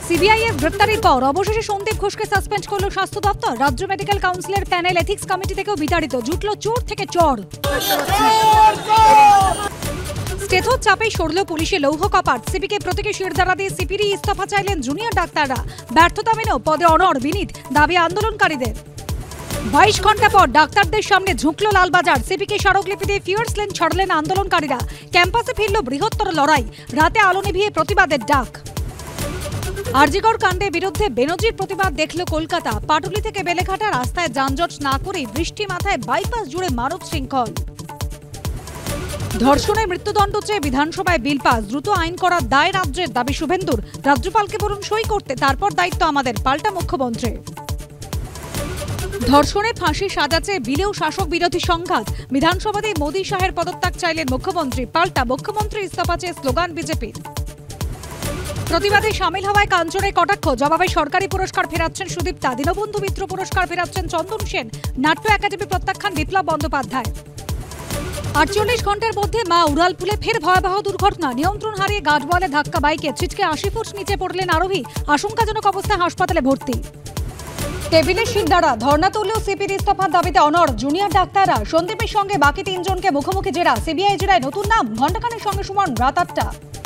CBI এর গ্রেপ্তারির পর অবশেষে সন্দীপ ঘোষকে সাসপেন্ড করল স্বাস্থ্য দপ্তর। রাজ্য মেডিকেল কাউন্সিলের প্যানেল এথিক্স কমিটি থেকেও বিতাড়িত। জুটল চোর থেকে চর। স্টেথোর চাপে সরল পুলিশে লৌহ কপাট। সিপিকে প্রতীকী শিরদাঁড়া দিয়ে সিপিরই ইস্তফা চাইলেন জুনিয়র ডাক্তাররা। ব্যর্থতা মেনেও পদে অনড় বিনীত, দাবি আন্দোলনকারীদের। 22 ঘন্টা পর ডাক্তারদের সামনে ঝুঁকল লালবাজার। সিপিকে স্মারকলিপি দিয়ে ফিয়ার্স লেন ছাড়লেন আন্দোলনকারীরা। ক্যাম্পাসে ফিরল বৃহত্তর লড়াই। রাতে আলো নিভিয়ে প্রতিবাদের ডাক। আরজিকর কাণ্ডের বিরুদ্ধে বেনজির প্রতিবাদ দেখল কলকাতা। পাটুলি থেকে বেলেঘাটা রাস্তায় যানজট না করেই বৃষ্টি মাথায় বাইপাস জুড়ে মানব শৃঙ্খল। ধর্ষণের মৃত্যুদণ্ড চেয়ে বিধানসভায় বিল পাস। দ্রুত আইন করার দায় রাজ্যের, দাবি শুভেন্দুর। রাজ্যপালকে বলুন সই করতে, তারপর দায়িত্ব আমাদের, পাল্টা মুখ্যমন্ত্রী। ধর্ষণে ফাঁসি সাজা চেয়ে বিলেও শাসক বিরোধী সংঘাত। বিধানসভাতে মোদী শাহের পদত্যাগ চাইলেন মুখ্যমন্ত্রী। পাল্টা মুখ্যমন্ত্রী ইস্তফা চেয়ে স্লোগান বিজেপির। প্রতিবাদে সামিল হওয়ায় কাঞ্চনের কটাক্ষ। জবাবে সরকারি পুরস্কার ফেরাচ্ছেন সুদীপ্তা। দীনবন্ধু মিত্র পুরস্কার ফেরাচ্ছেন চন্দন সেন। নাট্য একাডেমি প্রত্যাখ্যান বিপ্লব বন্দ্যোপাধ্যায়। 48 ঘন্টার মধ্যে মা উড়ালপুলে ফের ভয়াবহ দুর্ঘটনা। নিয়ন্ত্রণ হারিয়ে গার্ডওয়ালে ধাক্কা বাইকে। ছিটকে 80 ফুট নিচে পড়লেন আরোহী। আশঙ্কাজনক অবস্থায় হাসপাতালে ভর্তি। টেবিলে শিরদাঁড়া। ধর্ণা তুললেও সিপির ইস্তফার দাবিতে অনড় জুনিয়র ডাক্তাররা। সন্দীপের সঙ্গে বাকি 3 জনকে মুখোমুখি জেরা। সিবিআই জেরায় নতুন নাম। ঘণ্টাখানেক সঙ্গে সুমন রাত 8টা।